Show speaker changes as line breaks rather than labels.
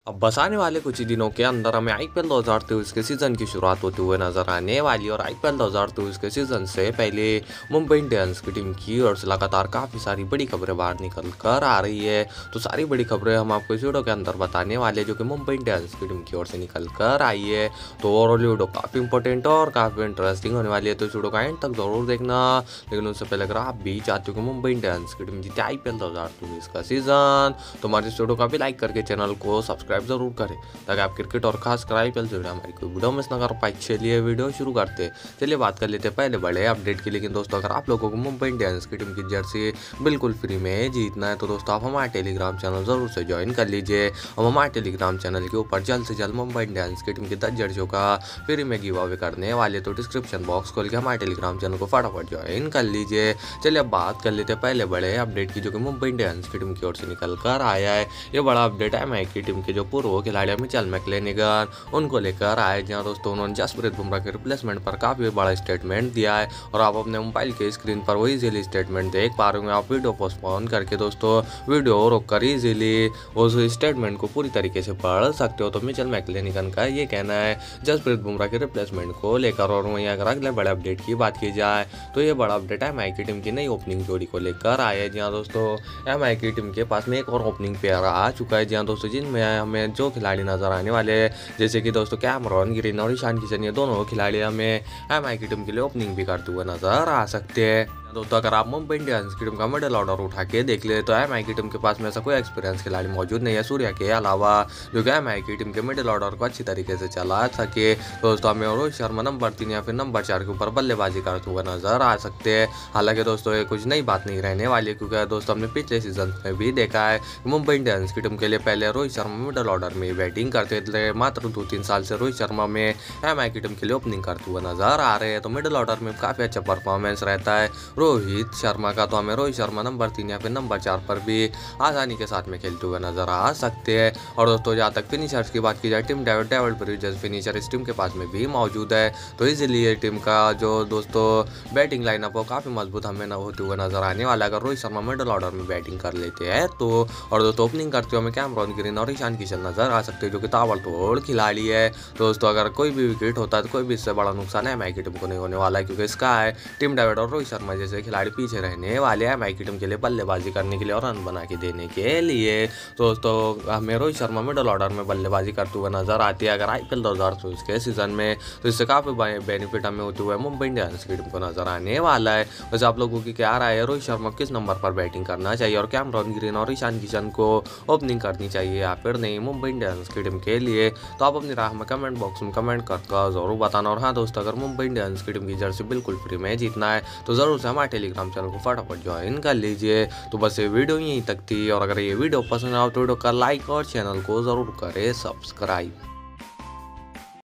अब बस आने वाले कुछ ही दिनों के अंदर हमें आईपीएल 2023 के सीज़न की शुरुआत होते हुए नजर आने वाली और आईपीएल 2023 के सीज़न से पहले मुंबई इंडियंस की टीम की ओर से लगातार काफ़ी सारी बड़ी खबरें बाहर निकल कर आ रही है। तो सारी बड़ी खबरें हम आपको इस वीडियो के अंदर बताने वाले जो कि मुंबई इंडियंस की टीम की ओर से निकल कर आई है। तो ओवरऑल वीडियो काफ़ी इंपॉर्टेंट और काफ़ी इंटरेस्टिंग होने वाली है, तो इस वीडियो का एंड तक जरूर देखना। लेकिन उससे पहले अगर आप भी चाहते हो कि मुंबई इंडियंस की टीम जीते आईपीएल 2023 का सीज़न, तो हमारे इस वीडियो का भी लाइक करके चैनल को सब्सक्राइब जरूर करें ताकि आप क्रिकेट और खासकर आईपीएल से जुड़े हमारी कोई वीडियो मिस ना कर पाए। चलिए वीडियो शुरू करते। चलिए बात कर लेते हैं पहले बड़े अपडेट की। लेकिन दोस्तों अगर आप लोगों को मुंबई इंडियंस की टीम की जर्सी बिल्कुल फ्री में जीतना है तो दोस्तों आप हमारे टेलीग्राम चैनल जरूर से ज्वाइन कर लीजिए। हम हमारे टेलीग्राम चैनल के ऊपर जल्द से जल्द मुंबई इंडियंस की टीम की 10 जर्सियों का फ्री में गिव अवे करने वाले, तो डिस्क्रिप्शन बॉक्स खोल के हमारे टेलीग्राम चैनल को फटाफट ज्वाइन कर लीजिए। चलिए अब बात कर लेते हैं पहले बड़े अपडेट की जो कि मुंबई इंडियंस की टीम की ओर से निकल कर आया है। ये बड़ा अपडेट है की टीम के जो पूर्व खिलाड़ी मिचेल मैक्लेनेगन उनको लेकर आए, जहां दोस्तों उन्होंने जसप्रीत बुमराह के रिप्लेसमेंट पर काफी बड़ा स्टेटमेंट दिया है और आप अपने मोबाइल के स्क्रीन पर वही इजीली स्टेटमेंट देख पा रहे होंगे। आप वीडियो पोस्टपोन करके दोस्तों वीडियो रोक कर इजीली उस स्टेटमेंट को पूरी तरीके से पढ़ सकते हो। तो मिचेल मैक्लेनेगन का ये कहना है जसप्रीत बुमराह के रिप्लेसमेंट को लेकर। और वहीं अगर अगले बड़े अपडेट की बात की जाए तो ये बड़ा अपडेट एमआई की टीम की नई ओपनिंग जोड़ी को लेकर आया है, जहाँ दोस्तों एमआई की टीम के पास में एक और ओपनिंग पेयर आ चुका है, जहाँ दोस्तों जिनमें हमें जो खिलाड़ी नजर आने वाले जैसे कि दोस्तों कैमरॉन ग्रीन और ईशान किशन, ये दोनों खिलाड़ी हमें एमआई की टीम के लिए ओपनिंग भी करते हुए नजर आ सकते हैं। दोस्तों अगर आप मुंबई इंडियंस की टीम का मिडिल ऑर्डर उठा के देख ले तो एमआई की टीम के पास में ऐसा कोई एक्सपीरियंस खिलाड़ी मौजूद नहीं है सूर्या के अलावा, जो कि एमआई की टीम के मिडिल ऑर्डर को अच्छी तरीके से चला सके। दोस्तों हमें रोहित शर्मा नंबर 3 या फिर नंबर 4 के ऊपर बल्लेबाजी करते हुए नजर आ सकते हैं। हालांकि दोस्तों ये कुछ नई बात नहीं रहने वाली, क्योंकि दोस्तों हमने पिछले सीजन में भी देखा है मुंबई इंडियंस की टीम के लिए पहले रोहित शर्मा मिडिल ऑर्डर में बैटिंग करते थे। मात्र 2-3 साल से रोहित शर्मा में एमआई की टीम के लिए ओपनिंग करते हुए नजर आ रहे हैं। तो मिडिल ऑर्डर में काफी अच्छा परफॉर्मेंस रहता है रोहित शर्मा का, तो हमें रोहित शर्मा नंबर 3 या फिर नंबर 4 पर भी आसानी के साथ में खेलते हुए नजर आ सकते हैं। और दोस्तों जहाँ तक फिनिशर्स की बात की जाए, टीम डेविड ब्रिजेस फिनिशर इस टीम के पास में भी मौजूद है, तो इसीलिए टीम का जो दोस्तों बैटिंग लाइनअप वो काफी मजबूत हमें होते हुए नजर आने वाला अगर रोहित शर्मा मिडिल ऑर्डर में बैटिंग कर लेते हैं तो। और दोस्तों ओपनिंग करते हुए हमें कैमरॉन ग्रीन और ईशान किशन नजर आ सकते हैं, जो कि ताबड़तोड़ खिलाड़ी है। दोस्तों अगर कोई भी विकेट होता है तो कोई भी इससे बड़ा नुकसान एमआई की टीम को नहीं होने वाला है, क्योंकि इसका है टीम डेविड और रोहित शर्मा जैसे खिलाड़ी पीछे रहने वाले एमआई की टीम के लिए बल्लेबाजी करने के लिए और रन बना के देने के लिए। दोस्तों हमें रोहित शर्मा मिडिल ऑर्डर में बल्लेबाजी करते हुए नजर आती है अगर आईपीएल 2023 के सीजन में, तो इससे काफी बेनिफिट हमें होते हुए मुंबई इंडियंस की टीम को नजर आने वाला है। वैसे आप लोगों की क्या राय है, रोहित शर्मा किस नंबर पर बैटिंग करना चाहिए और कैमरॉन ग्रीन और ईशान किशन को ओपनिंग करनी चाहिए या फिर नहीं मुंबई इंडियंस की टीम के लिए? तो आप अपनी राय हमें कमेंट बॉक्स में कमेंट कर जरूर बताना। और हाँ दोस्तों अगर मुंबई इंडियंस की टीम की जर्सी बिल्कुल फ्री में जीतना है तो जरूर से हमारे टेलीग्राम चैनल को फटाफट ज्वाइन कर लीजिए। तो बस ये वीडियो यहीं तक थी, और अगर ये वीडियो पसंद आए तो वीडियो का लाइक और चैनल को जरूर करें सब्सक्राइब।